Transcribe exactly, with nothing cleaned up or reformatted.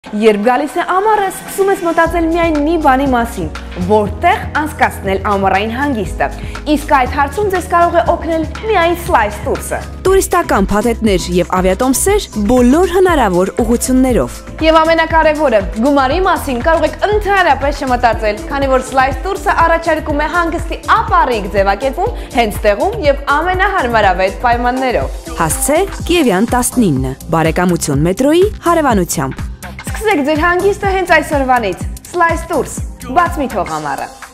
Երբ գալիս է ամառը, սկսում ես մտածել միայն մի բանի մասին, որտեղ անցկացնել ամառային հանգիստը։ Իսկ այդ հարցում ձեզ կարող է օգնել միայն Slice Tours-ը։ Տուրիստական փաթեթներ եւ ավիատոմսեր բոլոր հնարավոր ուղղություններով։ Եվ ամենակարևորը, գումարի մասին կարող եք ընդհանրապես չմտածել, քանի որ Slice Tours-ը առաջարկում է հանգստի ապառիկ ձևակերպում հենց տեղում եւ ամենահարմարավետ պայմաններով։ Հասցե Կիևյան տասնինը, Բարեկամություն մետրոյի հարևանությամբ։ Սկսեք ձեր հանգիստը հենց այսօրվանից։ Slice Tours, բաց մի թող ամառը։